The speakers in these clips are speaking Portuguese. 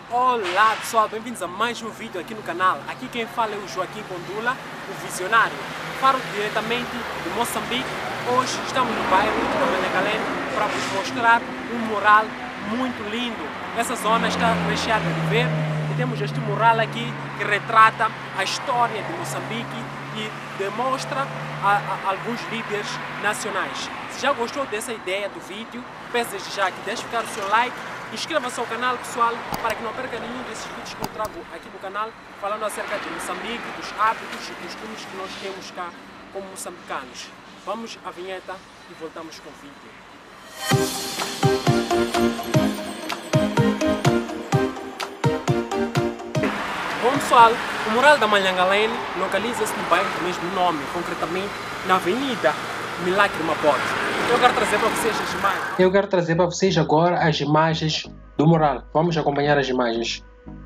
Olá pessoal, bem-vindos a mais um vídeo aqui no canal. Aqui quem fala é o Joaquim Condula, o visionário. Falo diretamente de Moçambique. Hoje estamos no bairro de Manhangalém para vos mostrar um mural muito lindo. Essa zona está recheada de verde e temos este mural aqui que retrata a história de Moçambique e demonstra alguns líderes nacionais. Se já gostou dessa ideia do vídeo, peço desde já que deixe ficar o seu like. Inscreva-se ao canal, pessoal, para que não perca nenhum desses vídeos que eu trago aqui no canal, falando acerca de Moçambique, dos hábitos e costumes que nós temos cá como moçambicanos. Vamos à vinheta e voltamos com o vídeo. Bom pessoal, o mural da Manhangalém localiza-se no bairro do mesmo nome, concretamente na Avenida Milagre Mabote. Eu quero trazer para vocês as imagens. Eu quero trazer para vocês agora as imagens do mural. Vamos acompanhar as imagens.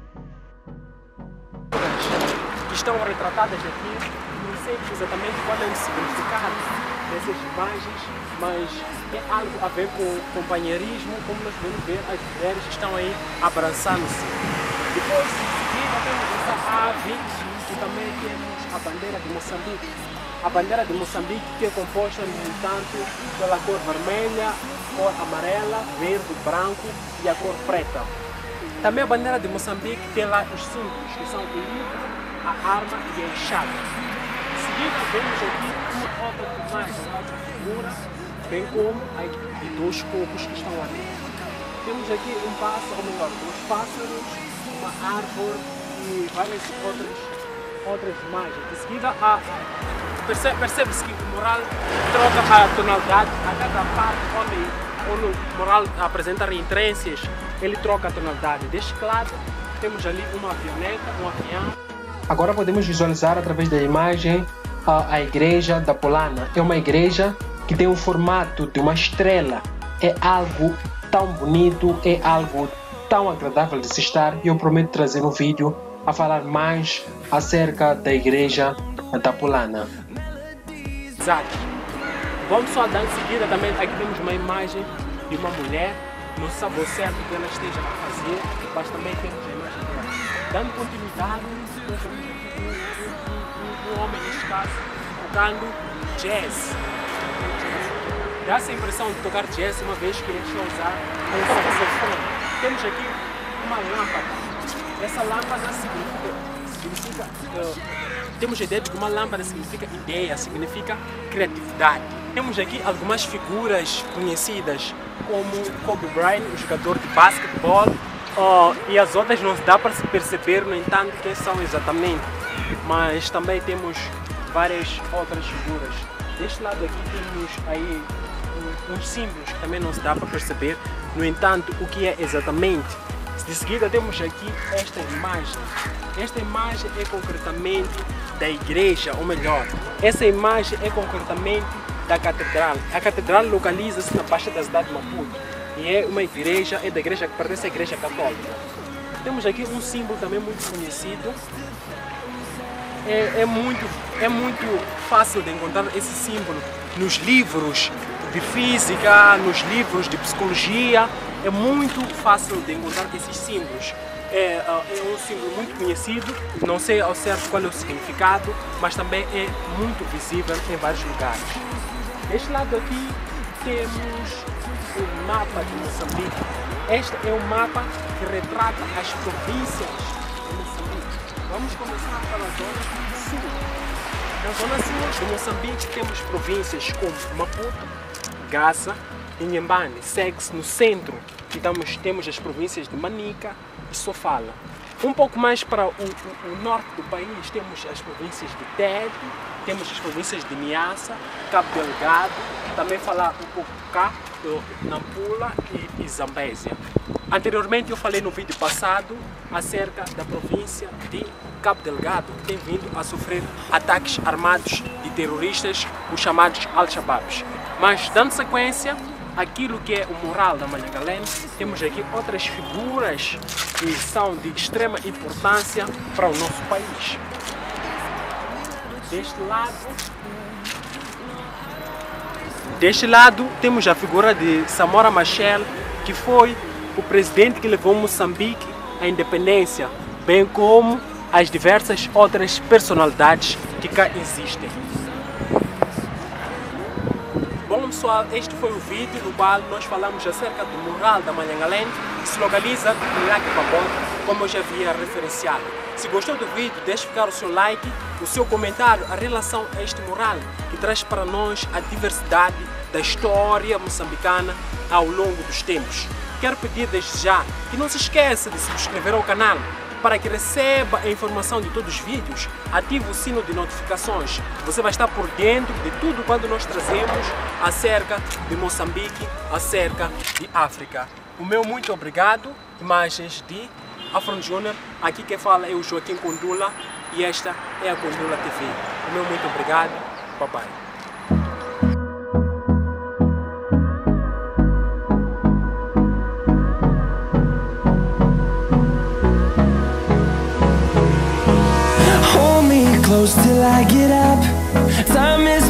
Que estão retratadas aqui. Não sei exatamente qual é o significado dessas imagens, mas é algo a ver com companheirismo, como nós podemos ver, as mulheres estão aí abraçando-se. Depois, temos essa ave e também temos a bandeira de Moçambique. A bandeira de Moçambique que é composta, no entanto, pela cor vermelha, cor amarela, verde, branco e a cor preta. Também a bandeira de Moçambique tem lá os símbolos, que são o livro, a arma e a enxada. Em seguida, vemos aqui uma outra imagem, uma outra figura, bem como de dois cocos que estão ali. Temos aqui um pássaro, ou melhor, dois pássaros, uma árvore e várias outras imagens. Em seguida, percebe-se que o mural troca a tonalidade a cada parte onde o mural apresenta reentrâncias, ele troca a tonalidade. Deste lado temos ali uma avioneta, um avião. Agora podemos visualizar através da imagem a igreja da Polana. É uma igreja que tem o formato de uma estrela. É algo tão bonito, é algo tão agradável de se estar. E eu prometo trazer um vídeo a falar mais acerca da igreja da Polana. Exato. Vamos só dar em seguida também, aqui temos uma imagem de uma mulher, não se sabe o certo que ela esteja a fazer, mas também temos a imagem dela. Dando continuidade, um homem neste caso, tocando jazz. Dá essa impressão de tocar jazz uma vez que ele está a usar um saxofone. Temos aqui uma lâmpada. Essa lâmpada significa temos a ideia de que uma lâmpada significa ideia, significa criatividade. Temos aqui algumas figuras conhecidas, como Kobe Bryant, o jogador de basquetebol, e as outras não dá para se perceber, no entanto, quem são exatamente. Mas também temos várias outras figuras. Deste lado aqui temos aí uns símbolos que também não se dá para perceber, no entanto, o que é exatamente. De seguida temos aqui esta imagem. Esta imagem é concretamente da igreja, ou melhor, essa imagem é concretamente da catedral. A catedral localiza-se na baixa da cidade de Maputo e é uma igreja, é da igreja que pertence à igreja católica. Temos aqui um símbolo também muito conhecido. É muito fácil de encontrar esse símbolo nos livros de física, nos livros de psicologia. É muito fácil de encontrar esses símbolos. É um símbolo muito conhecido, não sei ao certo qual é o significado, mas também é muito visível em vários lugares. Deste lado aqui temos o mapa de Moçambique. Este é um mapa que retrata as províncias de Moçambique. Vamos começar pela zona sul. Na zona sul de Moçambique temos províncias como Maputo, Gaza, Inhambane. Segue-se no centro e temos as províncias de Manica e Sofala. Um pouco mais para o norte do país temos as províncias de Tete, temos as províncias de Niassa, Cabo Delgado, também falar um pouco cá, Nampula e Zambésia. Anteriormente eu falei no vídeo passado acerca da província de Cabo Delgado, que tem vindo a sofrer ataques armados de terroristas, os chamados Al-Shabaabs. Mas dando sequência aquilo que é o mural da Manhangalém, temos aqui outras figuras que são de extrema importância para o nosso país. Deste lado temos a figura de Samora Machel, que foi o presidente que levou Moçambique a independência, bem como as diversas outras personalidades que cá existem. Bom pessoal, este foi o vídeo no qual nós falamos acerca do mural da Malhangalém, que se localiza no Lago Pambongo, como eu já havia referenciado. Se gostou do vídeo, deixe ficar o seu like, o seu comentário em relação a este mural, que traz para nós a diversidade da história moçambicana ao longo dos tempos. Quero pedir desde já que não se esqueça de se subscrever ao canal, para que receba a informação de todos os vídeos, ative o sino de notificações. Você vai estar por dentro de tudo quanto nós trazemos acerca de Moçambique, acerca de África. O meu muito obrigado. Imagens de Afron Júnior. Aqui quem fala é o Joaquim Kundula e esta é a Kundula TV. O meu muito obrigado. Bye bye. Close till I get up. Time is